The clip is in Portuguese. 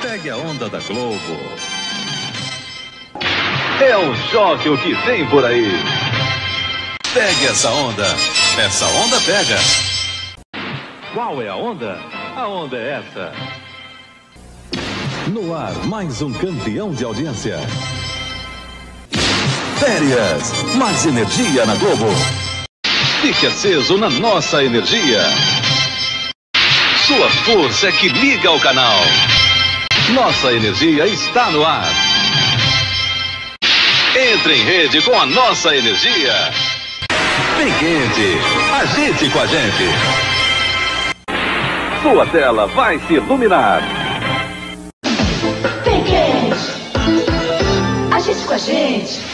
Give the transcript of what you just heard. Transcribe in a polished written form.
Pegue a onda da Globo. É um choque o que tem por aí. Pegue essa onda. Essa onda pega. Qual é a onda? A onda é essa. No ar, mais um campeão de audiência. Férias, mais energia na Globo. Fique aceso na nossa energia. Sua força é que liga ao canal. Nossa energia está no ar. Entre em rede com a nossa energia. Vem quente, agite com a gente. Sua tela vai se iluminar. Vem quente, agite com a gente.